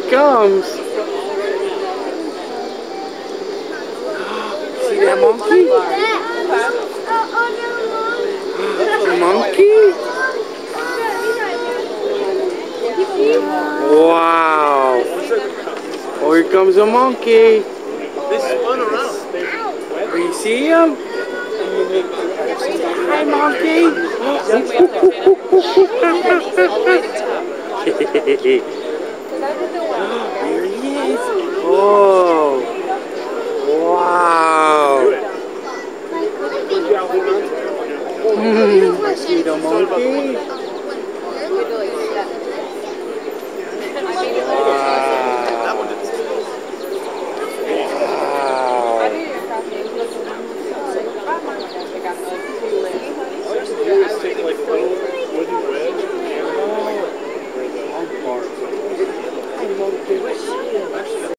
comes. See that monkey? Monkey? Wow. Oh, here comes a monkey. They spun around. You see him? Hi, monkey. Here he is. Oh. Wow. See the monkey? Take like a little wooden wedge and